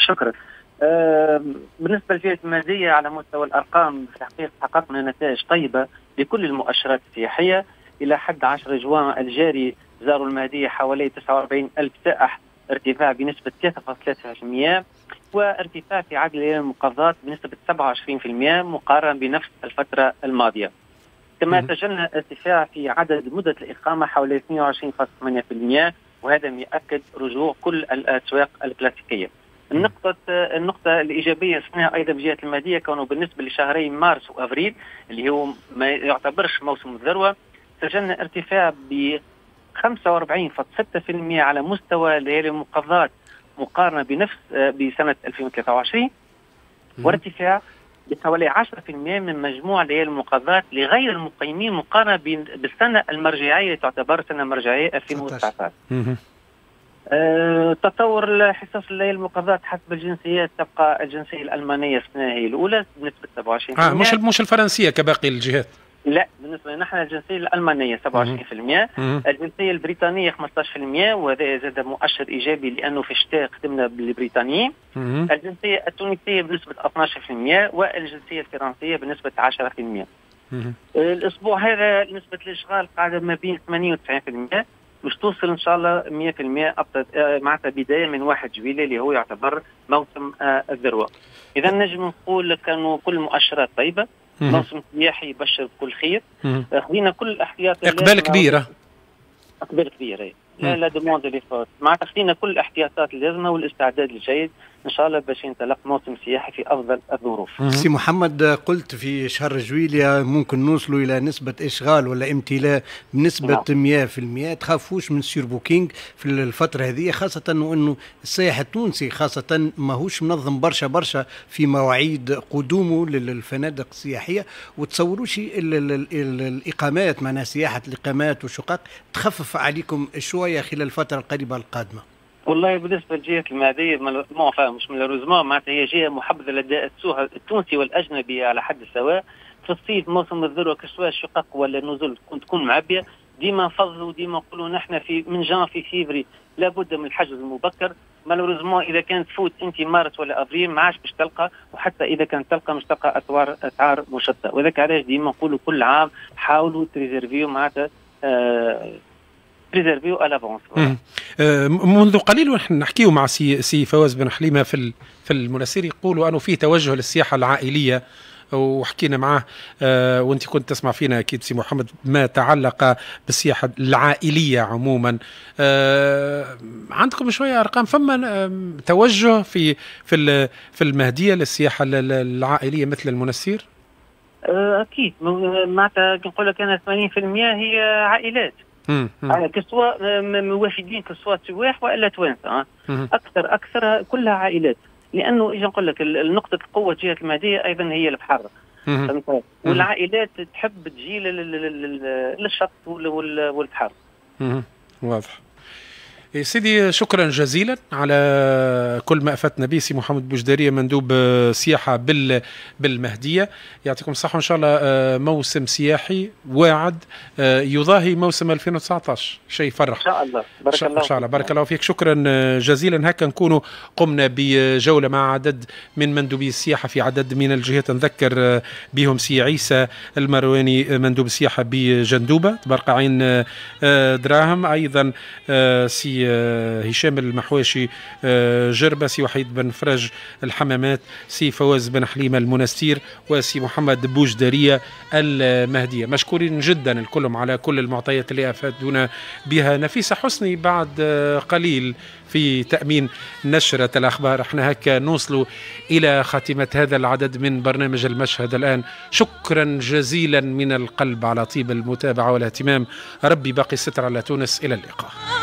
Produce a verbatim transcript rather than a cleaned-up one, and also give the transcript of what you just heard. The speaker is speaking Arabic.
شكرا. آه بالنسبة للجهة المادية على مستوى الأرقام في الحقيقة حققنا نتائج طيبة لكل المؤشرات السياحية. إلى حد عشرة جوان الجاري زاروا المادية حوالي تسعة وأربعين ألف سائح، ارتفاع بنسبة ثلاثة فاصلة ثلاثة بالمئة، وارتفاع في عدد الليالي المقضاة بنسبة سبعة وعشرين بالمئة مقارنة بنفس الفترة الماضية. كما سجلنا ارتفاع في عدد مدة الإقامة حوالي اثنين وعشرين فاصلة ثمانية بالمئة، وهذا يؤكد رجوع كل الأسواق الكلاسيكية. النقطة النقطة الإيجابية السنة أيضا بجهة المادية كانوا بالنسبة لشهري مارس وأبريل اللي هو ما يعتبرش موسم الذروة، سجلنا ارتفاع ب خمسة وأربعين فاصلة ستة بالمئة على مستوى ليالي المقضاة مقارنة بنفس بسنة ألفين وثلاثة وعشرين، وارتفاع بحوالي عشرة بالمئة من مجموع ليالي المقضاة لغير المقيمين مقارنة بالسنة المرجعية اللي تعتبر سنة مرجعية ألفين وتسعة عشر. أه تطور حصص الليالي المقضاة حسب الجنسيات، تبقى الجنسية الألمانية السنة هي الأولى بنسبة سبعة وعشرين بالمئة. آه مش مش الفرنسية كباقي الجهات. لا، بالنسبة لنا نحن الجنسية الألمانية سبعة وعشرين بالمئة، الجنسية البريطانية خمسة عشر بالمئة، وهذا زاد مؤشر إيجابي لأنه في الشتاء خدمنا بالبريطانيين. الجنسية التونسية بنسبة اثني عشر بالمئة، والجنسية الفرنسية بنسبة عشرة بالمئة. الأسبوع هذا نسبة الإشغال قاعدة ما بين ثمانية وتسعين بالمئة، مش توصل إن شاء الله مئة بالمئة معناتها بداية من واحد جويلية اللي هو يعتبر موسم الذروة. إذا نجم نقول كانوا كل مؤشرات طيبة، موسم سياحي يبشر بكل خير. خذينا كل الاحتياطات، اقبال كبيره اقبال كبيره لا لا دوموند لي فوت معناتها خذينا كل الاحتياطات اللازمه والاستعداد الجيد ان شاء الله باش ينطلق موسم سياحي في افضل الظروف. سي محمد، قلت في شهر جويليا ممكن نوصلوا الى نسبه اشغال ولا امتلاء بنسبه نعم. مئة بالمئة. تخافوش من سير بوكينج في الفتره هذه، خاصه انه السائح التونسي خاصه ماهوش منظم برشا برشا في مواعيد قدومه للفنادق السياحيه، وتصوروش الاقامات معناها سياحه الاقامات والشقق تخفف عليكم شويه خلال الفتره القريبه القادمه. والله بالنسبه للجهه الماديه ما فاهمش من الروزمان معناتها هي جهه محبذه لدى السوق التونسي والاجنبي على حد سواء. في الصيف موسم الذروه كسواء الشقق ولا النزول تكون معبيه، ديما نفضلوا ديما نقولوا نحن في من جانفي فيفري لابد من الحجز المبكر. مالوريزمون اذا كانت تفوت انت مارس ولا افريل ما عادش باش تلقى، وحتى اذا كانت تلقى مش تلقى اسعار اسعار مشتته، وذاك علاش ديما نقولوا كل عام حاولوا تريزيرفيو معناتها آه بريزيرفيو على لافونس. منذ قليل ونحن نحكيو مع سي سي فواز بن حليمه في في المناسير يقولوا انه في توجه للسياحه العائليه، وحكينا معاه آه وانت كنت تسمع فينا اكيد سي محمد ما تعلق بالسياحه العائليه عموما. آه عندكم شويه ارقام، فما آه توجه في في في المهديه للسياحه العائليه مثل المناسير؟ اكيد معناتها نقول لك انا ثمانين بالمئة هي عائلات كسواء موافدين كسواء سواح والا توانسه، اكثر اكثر كلها عائلات، لانه اجي نقول لك نقطه القوه جهه المهديه ايضا هي البحر، والعائلات تحب تجي للشط والبحر. واضح. يا سيدي شكرا جزيلا على كل ما افدتنا به سي محمد بوجداريه مندوب سياحه بال بالمهديه. يعطيكم الصحه وان شاء الله موسم سياحي واعد يضاهي موسم ألفين وتسعة عشر، شيء يفرح ان شاء الله. بارك الله ان شاء الله. بارك الله فيك، شكرا جزيلا. هكا نكونوا قمنا بجوله مع عدد من مندوبي السياحه في عدد من الجهات، نذكر بهم سي عيسى المرواني مندوب السياحه بجندوبه تبارك عين دراهم، ايضا سي هشام المحواشي جربة، سي وحيد بن فرج الحمامات، سي فواز بن حليمة المنستير، وسي محمد بوجدارية المهدية. مشكورين جدا الكلهم على كل المعطيات اللي أفادونا بها. نفيسة حسني بعد قليل في تأمين نشرة الأخبار. احنا هكا نوصلوا إلى خاتمة هذا العدد من برنامج المشهد الآن. شكرا جزيلا من القلب على طيب المتابعة والاهتمام. ربي باقي الستر على تونس. إلى اللقاء.